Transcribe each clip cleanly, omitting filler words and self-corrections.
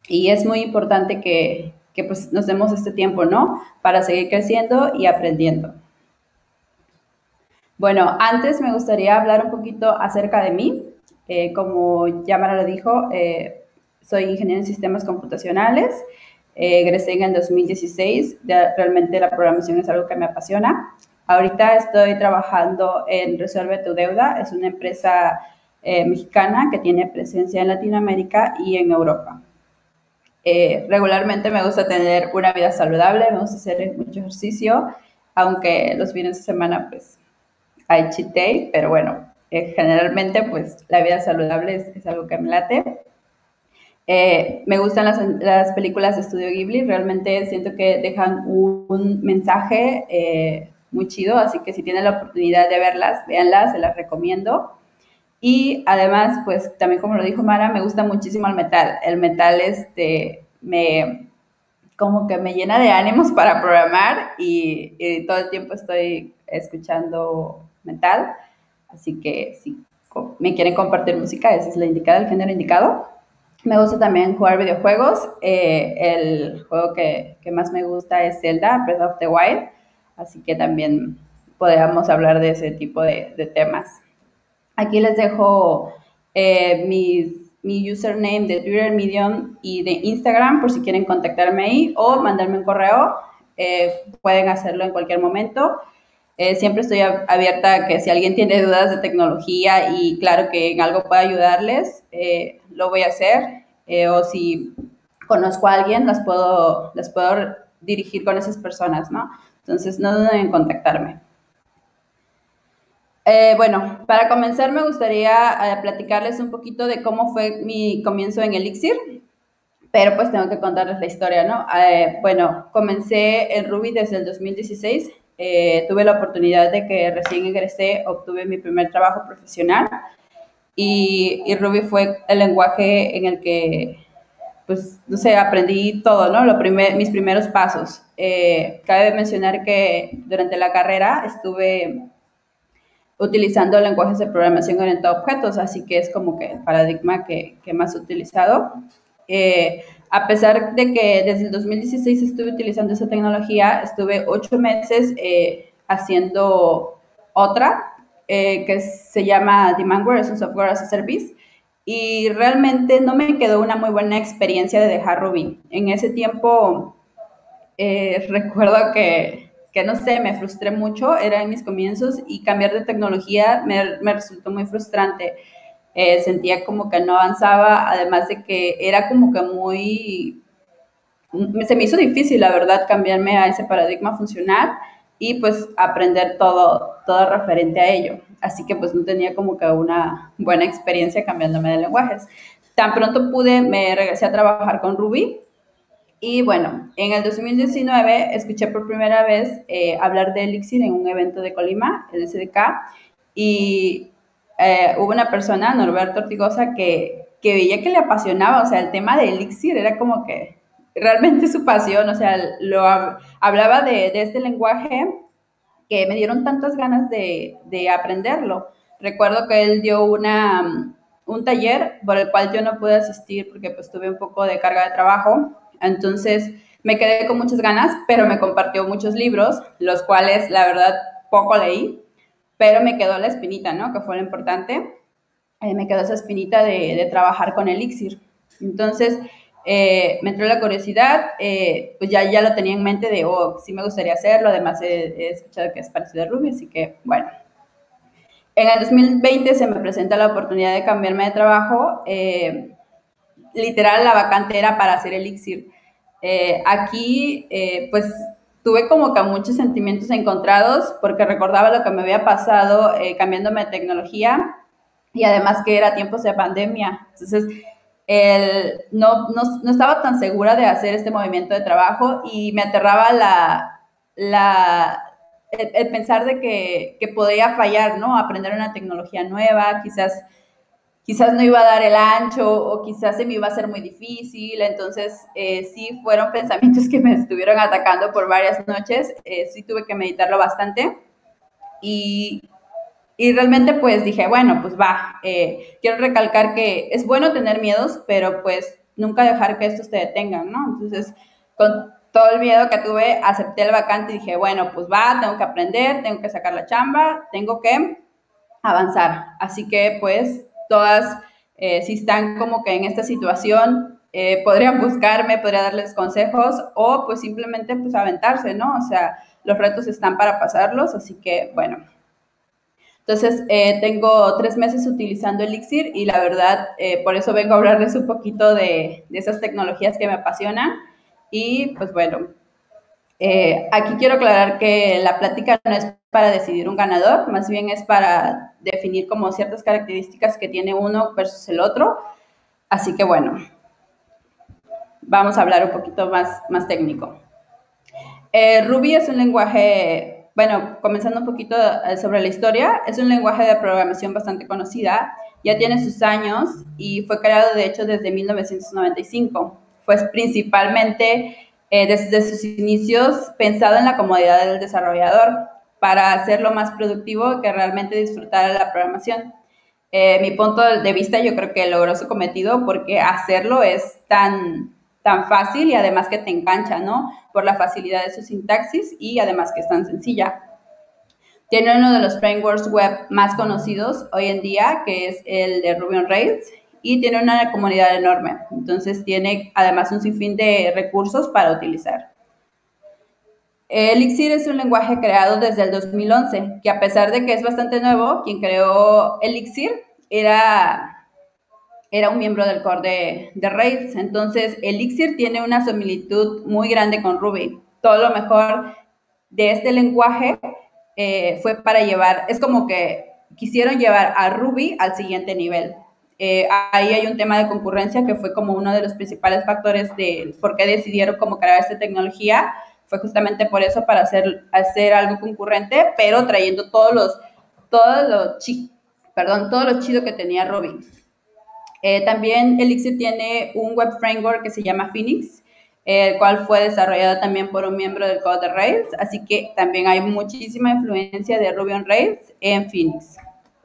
y es muy importante que pues nos demos este tiempo, ¿no? Para seguir creciendo y aprendiendo. Bueno, antes me gustaría hablar un poquito acerca de mí. Como ya Mara lo dijo, soy ingeniera en sistemas computacionales. Egresé en el 2016. Realmente la programación es algo que me apasiona. Ahorita estoy trabajando en Resuelve tu Deuda. Es una empresa mexicana que tiene presencia en Latinoamérica y en Europa. Regularmente me gusta tener una vida saludable, me gusta hacer mucho ejercicio, aunque los fines de semana pues hay cheat day, pero bueno, generalmente pues la vida saludable es algo que me late. Me gustan las películas de Estudio Ghibli, realmente siento que dejan un mensaje muy chido, así que si tienen la oportunidad de verlas, véanlas, se las recomiendo. Y además, pues también como lo dijo Mara, me gusta muchísimo el metal. El metal como que me llena de ánimos para programar y todo el tiempo estoy escuchando metal. Así que si me quieren compartir música, esa es la indicada, el género indicado. Me gusta también jugar videojuegos. El juego que más me gusta es Zelda, Breath of the Wild. Así que también podríamos hablar de ese tipo de temas. Aquí les dejo mi username de Twitter, Medium y de Instagram por si quieren contactarme ahí o mandarme un correo. Pueden hacerlo en cualquier momento. Siempre estoy abierta a que si alguien tiene dudas de tecnología y claro que en algo pueda ayudarles, lo voy a hacer. O si conozco a alguien, las puedo dirigir con esas personas, ¿no? Entonces, no duden en contactarme. Bueno, para comenzar me gustaría platicarles un poquito de cómo fue mi comienzo en Elixir, pero pues tengo que contarles la historia, ¿no? Bueno, comencé en Ruby desde el 2016. Tuve la oportunidad de que recién egresé, obtuve mi primer trabajo profesional y Ruby fue el lenguaje en el que, pues, no sé, aprendí todo, ¿no? Mis primeros pasos. Cabe mencionar que durante la carrera estuve utilizando lenguajes de programación orientada a objetos, así que es como que el paradigma que más he utilizado. A pesar de que desde el 2016 estuve utilizando esa tecnología, estuve 8 meses haciendo otra que se llama Demandware, es un software as a service, y realmente no me quedó una muy buena experiencia de dejar Ruby. En ese tiempo recuerdo que, no sé, me frustré mucho, era en mis comienzos y cambiar de tecnología me resultó muy frustrante. Sentía como que no avanzaba, además de que era como que se me hizo difícil, la verdad, cambiarme a ese paradigma funcional y pues aprender todo referente a ello. Así que pues no tenía como que una buena experiencia cambiándome de lenguajes. Tan pronto pude, me regresé a trabajar con Ruby y bueno, en el 2019 escuché por primera vez hablar de Elixir en un evento de Colima, el SDK, y hubo una persona, Norberto Ortigosa, que veía que le apasionaba, o sea, el tema de Elixir era como que realmente su pasión, o sea, hablaba de este lenguaje que me dieron tantas ganas de aprenderlo. Recuerdo que él dio un taller por el cual yo no pude asistir porque pues tuve un poco de carga de trabajo. Entonces me quedé con muchas ganas, pero me compartió muchos libros, los cuales la verdad poco leí, pero me quedó la espinita, ¿no? Que fue lo importante. Me quedó esa espinita de trabajar con Elixir. Entonces, me entró la curiosidad, pues ya lo tenía en mente de, oh, sí me gustaría hacerlo, además he escuchado que es parecido a Ruby, así que, bueno. En el 2020 se me presenta la oportunidad de cambiarme de trabajo, literal la vacante era para hacer Elixir. Aquí, pues, tuve como que muchos sentimientos encontrados porque recordaba lo que me había pasado cambiándome de tecnología y además que era tiempos de pandemia. Entonces, no estaba tan segura de hacer este movimiento de trabajo y me aterraba la, el pensar de que podía fallar, ¿no? Aprender una tecnología nueva, quizás no iba a dar el ancho o quizás se me iba a hacer muy difícil. Entonces, sí fueron pensamientos que me estuvieron atacando por varias noches. Sí tuve que meditarlo bastante. Y, y realmente pues dije, bueno, pues va, quiero recalcar que es bueno tener miedos, pero pues nunca dejar que estos te detengan, ¿no? Entonces, con todo el miedo que tuve, acepté el vacante y dije, bueno, pues va, tengo que aprender, tengo que sacar la chamba, tengo que avanzar. Así que pues todas, si están como que en esta situación, podrían buscarme, podría darles consejos o pues simplemente pues aventarse, ¿no? O sea, los retos están para pasarlos, así que bueno. Entonces, tengo 3 meses utilizando Elixir y la verdad, por eso vengo a hablarles un poquito de esas tecnologías que me apasionan. Y pues bueno, aquí quiero aclarar que la plática no es para decidir un ganador, más bien es para definir como ciertas características que tiene uno versus el otro. Así que bueno, vamos a hablar un poquito más técnico. Ruby es un lenguaje, bueno, comenzando un poquito sobre la historia, es un lenguaje de programación bastante conocida, ya tiene sus años y fue creado de hecho desde 1995. Fue principalmente desde sus inicios pensado en la comodidad del desarrollador para hacerlo más productivo que realmente disfrutar la programación. Mi punto de vista yo creo que logró su cometido porque hacerlo es tan fácil y además que te engancha, ¿no? Por la facilidad de su sintaxis y además que es tan sencilla. Tiene uno de los frameworks web más conocidos hoy en día, que es el de Ruby on Rails, y tiene una comunidad enorme. Entonces tiene además un sinfín de recursos para utilizar. Elixir es un lenguaje creado desde el 2011, que a pesar de que es bastante nuevo, quien creó Elixir era un miembro del core de Rails. Entonces, Elixir tiene una similitud muy grande con Ruby. Todo lo mejor de este lenguaje fue para llevar, es como que quisieron llevar a Ruby al siguiente nivel. Ahí hay un tema de concurrencia que fue como uno de los principales factores de por qué decidieron como crear esta tecnología. Fue justamente por eso, para hacer algo concurrente, pero trayendo todo lo chido que tenía Ruby. También Elixir tiene un web framework que se llama Phoenix, el cual fue desarrollado también por un miembro del code de Rails, así que también hay muchísima influencia de Ruby on Rails en Phoenix.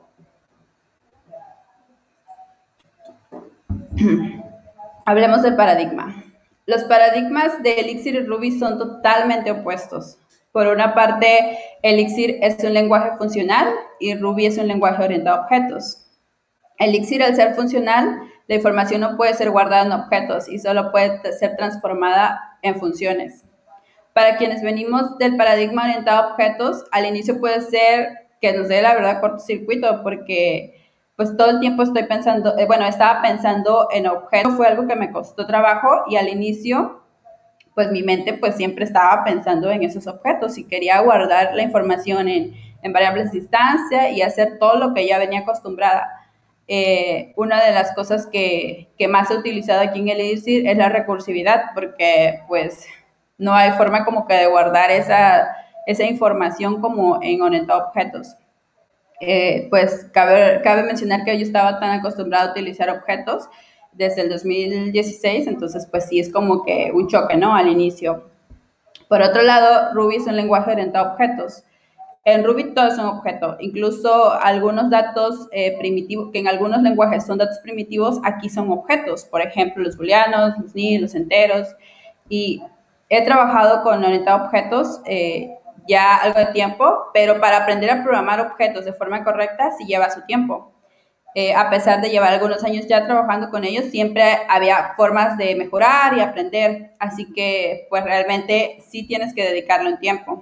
Hablemos del paradigma. Los paradigmas de Elixir y Ruby son totalmente opuestos. Por una parte, Elixir es un lenguaje funcional y Ruby es un lenguaje orientado a objetos. Elixir, al ser funcional, la información no puede ser guardada en objetos y solo puede ser transformada en funciones. Para quienes venimos del paradigma orientado a objetos, al inicio puede ser que nos dé la verdad cortocircuito porque pues todo el tiempo estoy pensando, estaba pensando en objetos, fue algo que me costó trabajo y al inicio pues mi mente pues siempre estaba pensando en esos objetos y quería guardar la información en variables de instancia y hacer todo lo que ya venía acostumbrada. Una de las cosas que más he utilizado aquí en el Elixir es la recursividad, porque pues no hay forma como que de guardar esa información como en orientado a objetos. Pues cabe mencionar que yo estaba tan acostumbrada a utilizar objetos desde el 2016, entonces pues sí es como que un choque, ¿no? Al inicio. Por otro lado, Ruby es un lenguaje orientado a objetos. En Ruby todo es un objeto, incluso algunos datos primitivos, que en algunos lenguajes son datos primitivos, aquí son objetos, por ejemplo, los booleanos, los nil, los enteros, y he trabajado con orientado a objetos ya algo de tiempo, pero para aprender a programar objetos de forma correcta sí lleva su tiempo. A pesar de llevar algunos años ya trabajando con ellos, siempre había formas de mejorar y aprender, así que pues realmente sí tienes que dedicarle un tiempo.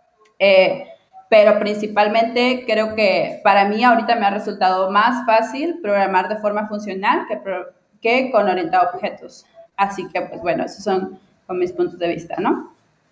Pero principalmente creo que para mí ahorita me ha resultado más fácil programar de forma funcional que con orientado a objetos. Así que, pues bueno, esos son mis puntos de vista, ¿no?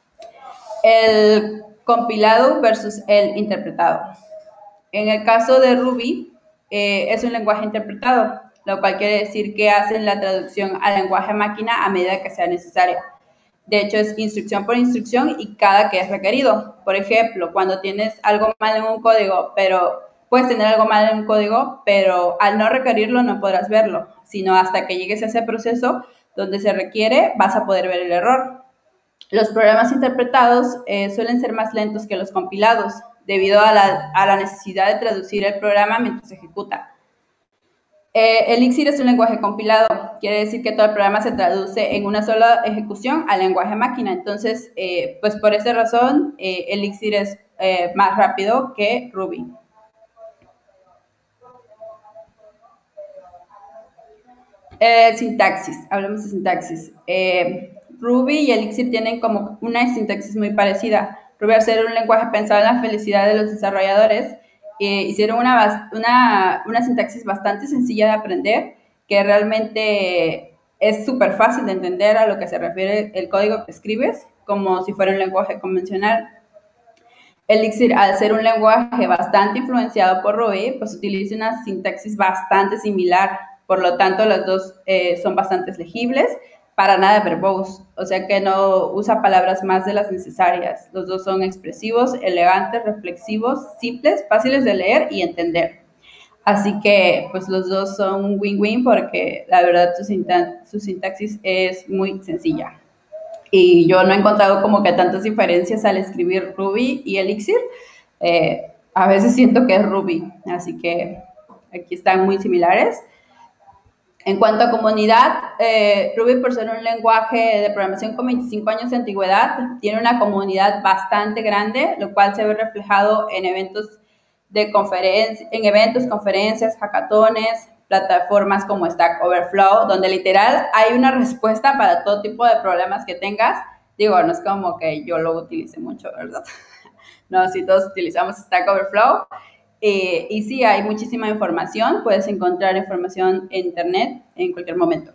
El compilado versus el interpretado. En el caso de Ruby, es un lenguaje interpretado, lo cual quiere decir que hacen la traducción al lenguaje máquina a medida que sea necesaria. De hecho, es instrucción por instrucción y cada que es requerido. Por ejemplo, cuando tienes algo mal en un código, puedes tener algo mal en un código, pero al no requerirlo no podrás verlo, sino hasta que llegues a ese proceso donde se requiere, vas a poder ver el error. Los programas interpretados suelen ser más lentos que los compilados, debido a la necesidad de traducir el programa mientras se ejecuta. Elixir es un lenguaje compilado, quiere decir que todo el programa se traduce en una sola ejecución al lenguaje máquina. Entonces, pues por esa razón, Elixir es más rápido que Ruby. Sintaxis, hablemos de sintaxis. Ruby y Elixir tienen como una sintaxis muy parecida. Ruby, al ser un lenguaje pensado en la felicidad de los desarrolladores, hicieron una sintaxis bastante sencilla de aprender, que realmente es súper fácil de entender a lo que se refiere el código que escribes, como si fuera un lenguaje convencional. Elixir, al ser un lenguaje bastante influenciado por Ruby, pues utiliza una sintaxis bastante similar. Por lo tanto, los dos son bastante legibles, para nada verbose. O sea que no usa palabras más de las necesarias. Los dos son expresivos, elegantes, reflexivos, simples, fáciles de leer y entender. Así que, pues los dos son un win-win porque la verdad su sintaxis es muy sencilla. Y yo no he encontrado como que tantas diferencias al escribir Ruby y Elixir. A veces siento que es Ruby, así que aquí están muy similares. En cuanto a comunidad, Ruby, por ser un lenguaje de programación con 25 años de antigüedad, tiene una comunidad bastante grande, lo cual se ve reflejado en eventos conferencias, hackatones, plataformas como Stack Overflow, donde literal hay una respuesta para todo tipo de problemas que tengas. Digo, no es como que yo lo utilice mucho, ¿verdad? No, sí, todos utilizamos Stack Overflow. Y sí, hay muchísima información, puedes encontrar información en internet en cualquier momento.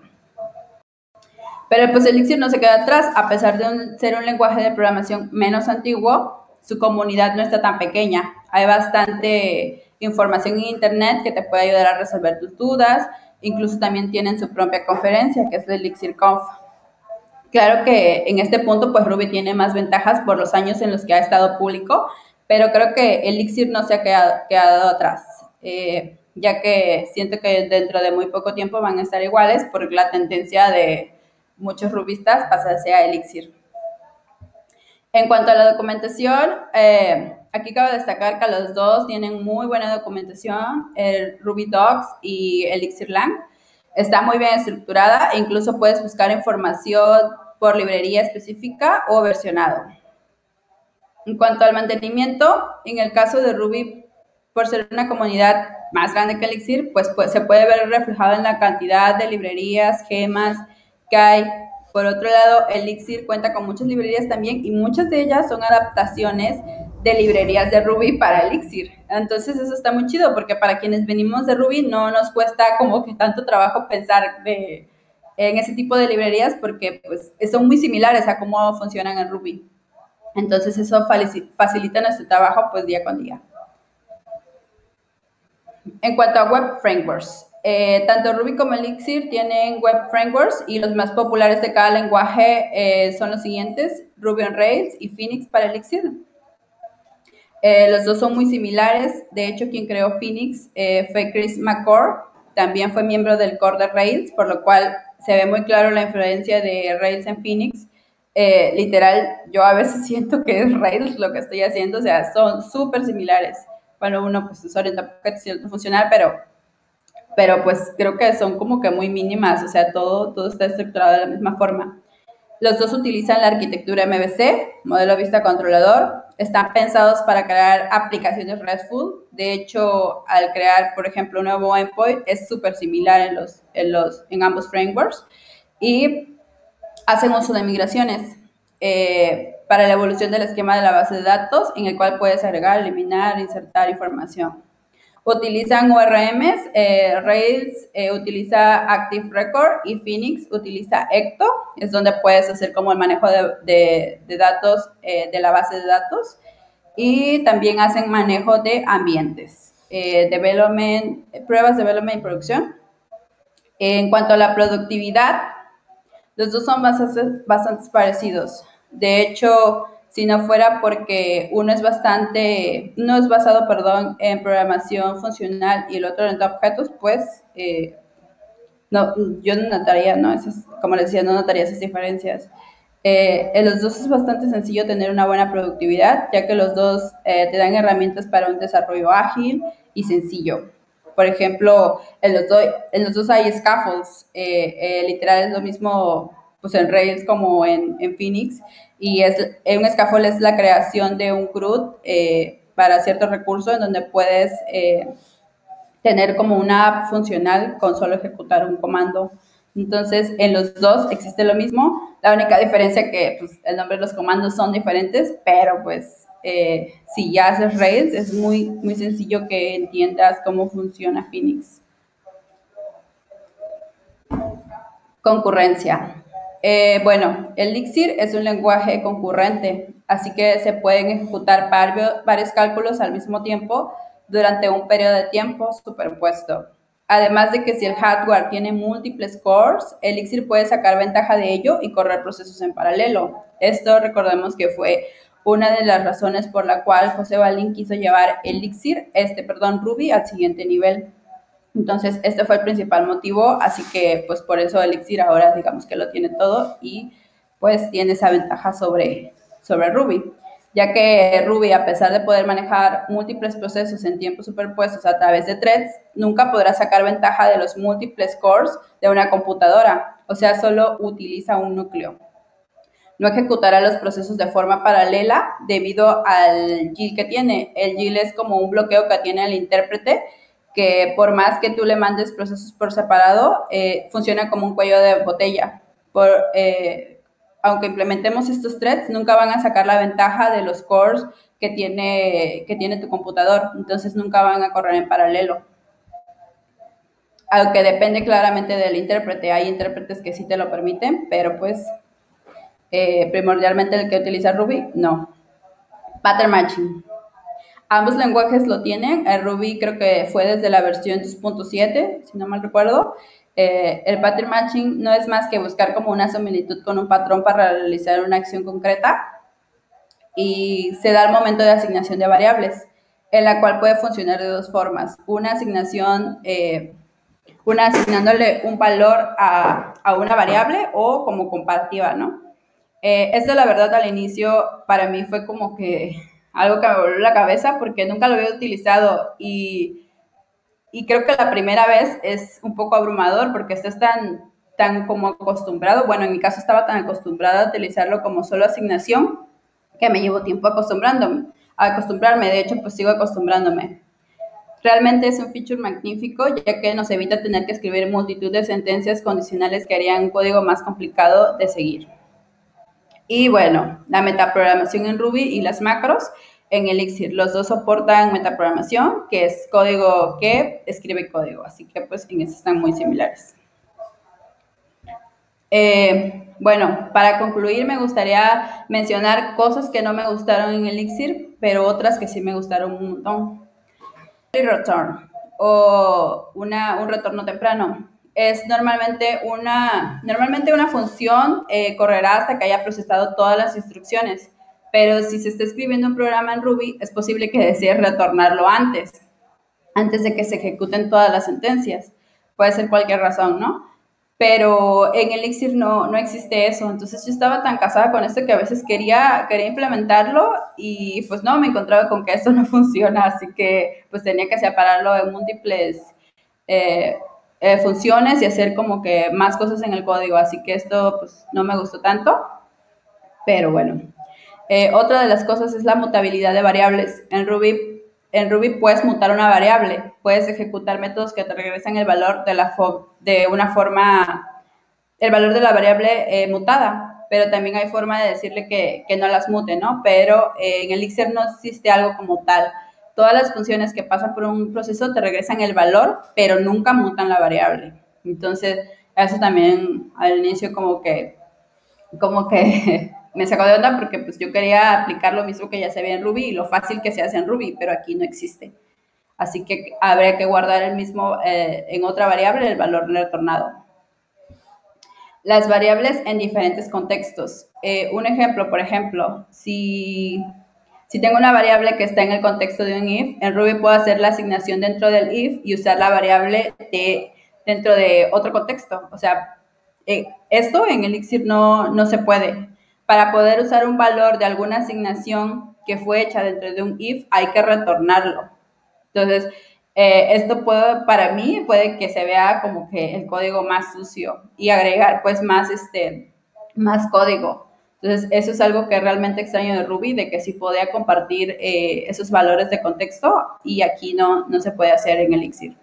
Pero pues Elixir no se queda atrás, a pesar de ser un lenguaje de programación menos antiguo, su comunidad no está tan pequeña. Hay bastante información en internet que te puede ayudar a resolver tus dudas, incluso también tienen su propia conferencia, que es la ElixirConf. Claro que en este punto, pues Ruby tiene más ventajas por los años en los que ha estado público, pero creo que Elixir no se ha quedado atrás, ya que siento que dentro de muy poco tiempo van a estar iguales por la tendencia de muchos rubistas pasarse a Elixir. En cuanto a la documentación, aquí cabe destacar que los dos tienen muy buena documentación, el Ruby Docs y Elixirlang. Está muy bien estructurada e incluso puedes buscar información por librería específica o versionado. En cuanto al mantenimiento, en el caso de Ruby, por ser una comunidad más grande que Elixir, pues se puede ver reflejado en la cantidad de librerías, gemas que hay. Por otro lado, Elixir cuenta con muchas librerías también y muchas de ellas son adaptaciones de librerías de Ruby para Elixir. Entonces eso está muy chido porque para quienes venimos de Ruby no nos cuesta como que tanto trabajo pensar en ese tipo de librerías porque pues son muy similares a cómo funcionan en Ruby. Entonces eso facilita nuestro trabajo pues día con día. En cuanto a web frameworks, tanto Ruby como Elixir tienen web frameworks y los más populares de cada lenguaje son los siguientes: Ruby on Rails y Phoenix para Elixir. Los dos son muy similares. De hecho, quien creó Phoenix fue Chris McCord. También fue miembro del core de Rails, por lo cual se ve muy claro la influencia de Rails en Phoenix. Literal, yo a veces siento que es Rails lo que estoy haciendo, o sea, son súper similares. Bueno, uno pues es orientado a otro funcional, pero pues creo que son como que muy mínimas, o sea, todo está estructurado de la misma forma. Los dos utilizan la arquitectura MVC, modelo vista controlador. Están pensados para crear aplicaciones RESTful. De hecho, al crear, por ejemplo, un nuevo endpoint, es súper similar en ambos frameworks. Y hacen uso de migraciones para la evolución del esquema de la base de datos, en el cual puedes agregar, eliminar, insertar información. Utilizan ORMs, Rails utiliza Active Record y Phoenix utiliza Ecto, es donde puedes hacer como el manejo de datos de la base de datos, y también hacen manejo de ambientes, pruebas, development y producción. En cuanto a la productividad, los dos son bastante parecidos. De hecho, si no fuera porque uno es basado, en programación funcional y el otro en objetos, pues no, yo no notaría, ¿no? Como les decía, no notaría esas diferencias. En los dos es bastante sencillo tener una buena productividad, ya que los dos te dan herramientas para un desarrollo ágil y sencillo. Por ejemplo, en los dos hay scaffolds, literal es lo mismo pues en Rails como en Phoenix, y un scaffold es la creación de un CRUD para cierto recurso en donde puedes tener como una app funcional con solo ejecutar un comando. Entonces, en los dos existe lo mismo. La única diferencia es que pues, el nombre de los comandos son diferentes, pero pues si ya haces Rails, es muy sencillo que entiendas cómo funciona Phoenix. Concurrencia. Bueno, Elixir es un lenguaje concurrente, así que se pueden ejecutar varios cálculos al mismo tiempo durante un periodo de tiempo superpuesto. Además de que si el hardware tiene múltiples cores, Elixir puede sacar ventaja de ello y correr procesos en paralelo. Esto recordemos que fue una de las razones por la cual José Balín quiso llevar Ruby al siguiente nivel. Entonces, este fue el principal motivo, así que pues por eso Elixir ahora digamos que lo tiene todo y pues tiene esa ventaja sobre Ruby, ya que Ruby, a pesar de poder manejar múltiples procesos en tiempos superpuestos a través de threads, nunca podrá sacar ventaja de los múltiples cores de una computadora, o sea, solo utiliza un núcleo. No ejecutará los procesos de forma paralela debido al GIL que tiene. El GIL es como un bloqueo que tiene el intérprete, que por más que tú le mandes procesos por separado, funciona como un cuello de botella. Aunque implementemos estos threads, nunca van a sacar la ventaja de los cores que tiene tu computador. Entonces nunca van a correr en paralelo. Aunque depende claramente del intérprete. Hay intérpretes que sí te lo permiten, pero pues primordialmente el que utiliza Ruby, no. Pattern matching. Ambos lenguajes lo tienen. El Ruby creo que fue desde la versión 2.7, si no mal recuerdo. El pattern matching no es más que buscar como una similitud con un patrón para realizar una acción concreta y se da al momento de asignación de variables, en la cual puede funcionar de dos formas. Una asignándole un valor a una variable o como comparativa, ¿no? Esto la verdad al inicio para mí fue como que algo que me volvió la cabeza porque nunca lo había utilizado y creo que la primera vez es un poco abrumador porque estás tan como acostumbrado, bueno, en mi caso estaba tan acostumbrada a utilizarlo como solo asignación que me llevo tiempo acostumbrarme, de hecho pues sigo acostumbrándome. Realmente es un feature magnífico, ya que nos evita tener que escribir multitud de sentencias condicionales que harían un código más complicado de seguir. Y bueno, la metaprogramación en Ruby y las macros en Elixir. Los dos soportan metaprogramación, que es código que escribe código. Así que pues en eso están muy similares. Bueno, para concluir me gustaría mencionar cosas que no me gustaron en Elixir, pero otras que sí me gustaron un montón. El return o un retorno temprano. Es normalmente una función correrá hasta que haya procesado todas las instrucciones, pero si se está escribiendo un programa en Ruby, es posible que desees retornarlo antes de que se ejecuten todas las sentencias. Puede ser cualquier razón, ¿no? Pero en Elixir no existe eso. Entonces yo estaba tan casada con esto que a veces quería implementarlo y pues no, me encontraba con que esto no funciona, así que pues tenía que separarlo en múltiples funciones y hacer como que más cosas en el código, así que esto pues no me gustó tanto, pero bueno. Otra de las cosas es la mutabilidad de variables. En Ruby puedes mutar una variable, puedes ejecutar métodos que te regresan el valor de una forma, el valor de la variable mutada, pero también hay forma de decirle que no las mute, ¿no? Pero en Elixir no existe algo como tal. Todas las funciones que pasan por un proceso te regresan el valor, pero nunca mutan la variable. Entonces, eso también al inicio como que me sacó de onda porque pues yo quería aplicar lo mismo que ya se ve en Ruby y lo fácil que se hace en Ruby, pero aquí no existe. Así que habría que guardar el mismo en otra variable el valor retornado. Las variables en diferentes contextos. Un ejemplo, por ejemplo, si tengo una variable que está en el contexto de un if, en Ruby puedo hacer la asignación dentro del if y usar la variable dentro de otro contexto. O sea, esto en Elixir no se puede. Para poder usar un valor de alguna asignación que fue hecha dentro de un if, hay que retornarlo. Entonces, Esto puede, para mí, puede que se vea como que el código más sucio y agregar pues más, más código. Entonces, eso es algo que realmente extraño de Ruby, de que sí podía compartir esos valores de contexto y aquí no se puede hacer en Elixir.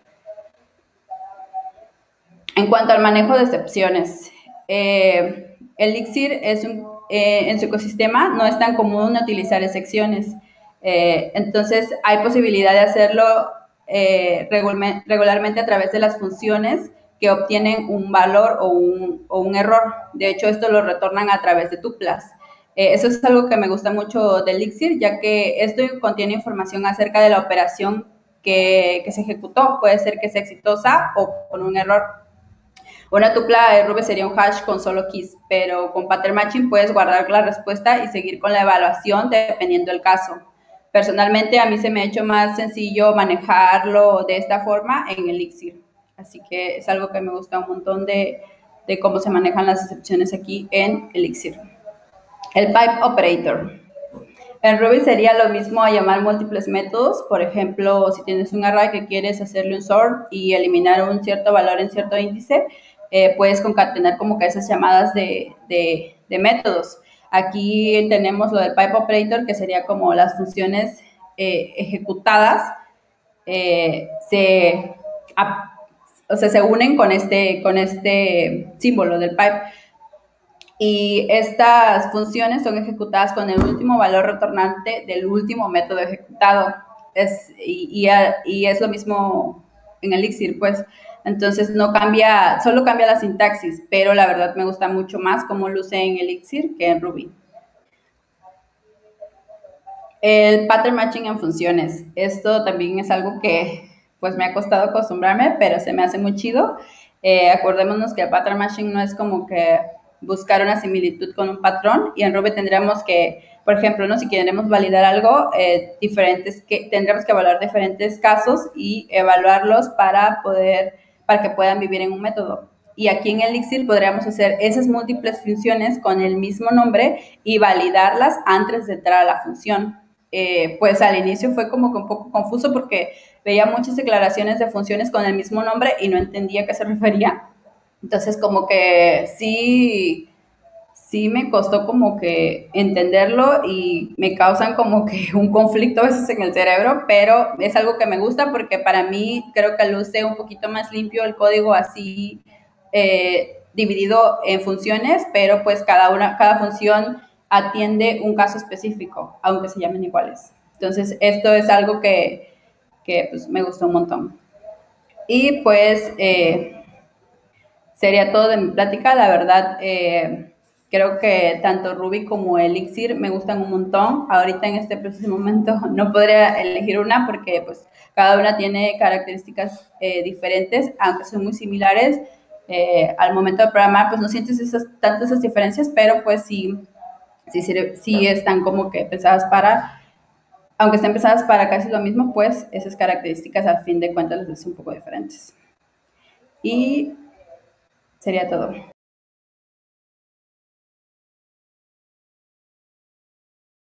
En cuanto al manejo de excepciones, Elixir en su ecosistema no es tan común utilizar excepciones. Entonces, hay posibilidad de hacerlo regularmente a través de las funciones que obtienen un valor o un error. De hecho, esto lo retornan a través de tuplas. Eso es algo que me gusta mucho de Elixir, ya que esto contiene información acerca de la operación que se ejecutó. Puede ser que sea exitosa o con un error. Una tupla de Ruby sería un hash con solo keys, pero con pattern matching puedes guardar la respuesta y seguir con la evaluación dependiendo del caso. Personalmente, a mí se me ha hecho más sencillo manejarlo de esta forma en Elixir. Así que es algo que me gusta un montón de cómo se manejan las excepciones aquí en Elixir. El pipe operator. En Ruby sería lo mismo a llamar múltiples métodos. Por ejemplo, si tienes un array que quieres hacerle un sort y eliminar un cierto valor en cierto índice, puedes concatenar como que esas llamadas de métodos. Aquí tenemos lo del pipe operator, que sería como las funciones ejecutadas se, o sea, se unen con este símbolo del pipe. Y estas funciones son ejecutadas con el último valor retornante del último método ejecutado. Y es lo mismo en Elixir, pues. Entonces no cambia, solo cambia la sintaxis, pero la verdad me gusta mucho más cómo luce en Elixir que en Ruby. El pattern matching en funciones. Esto también es algo que pues me ha costado acostumbrarme, pero se me hace muy chido. Acordémonos que el pattern matching no es como que buscar una similitud con un patrón y en Ruby tendríamos que, por ejemplo, ¿no? Si queremos validar algo, tendríamos que evaluar diferentes casos y evaluarlos para que puedan vivir en un método. Y aquí en Elixir podríamos hacer esas múltiples funciones con el mismo nombre y validarlas antes de entrar a la función. Pues al inicio fue como que un poco confuso porque veía muchas declaraciones de funciones con el mismo nombre y no entendía a qué se refería. Entonces como que sí me costó como que entenderlo y me causan como que un conflicto a veces en el cerebro, pero es algo que me gusta porque para mí creo que luce un poquito más limpio el código así dividido en funciones, pero pues cada función atiende un caso específico, aunque se llamen iguales. Entonces, esto es algo que pues, me gustó un montón. Y pues sería todo de mi plática. La verdad, creo que tanto Ruby como Elixir me gustan un montón. Ahorita en este preciso momento no podría elegir una porque pues cada una tiene características diferentes, aunque son muy similares. Al momento de programar, pues no sientes tantas esas diferencias, pero pues sí están como que pensadas aunque estén pensadas para casi lo mismo, pues esas características al fin de cuentas las hacen un poco diferentes. Y sería todo.